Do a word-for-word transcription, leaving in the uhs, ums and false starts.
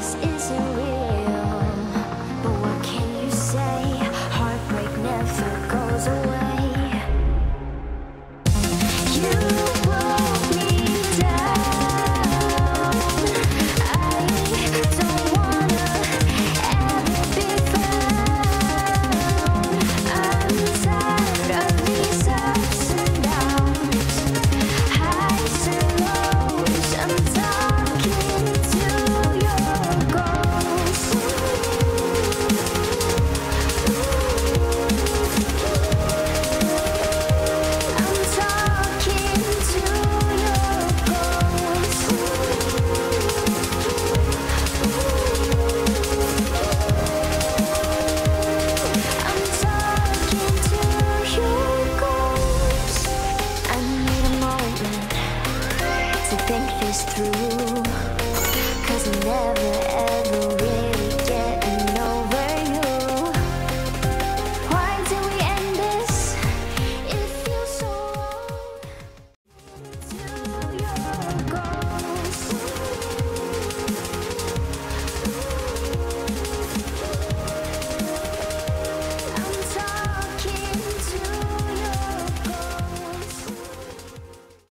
this isn't real. But what can you say? Heartbreak never goes away. You broke me down. I don't wanna ever be found. I'm tired of these ups and downs, highs and lows. I'm talking to your ghost. I'm talking to your ghost. I'm talking to your ghost. I need a moment to think this through, 'cause it never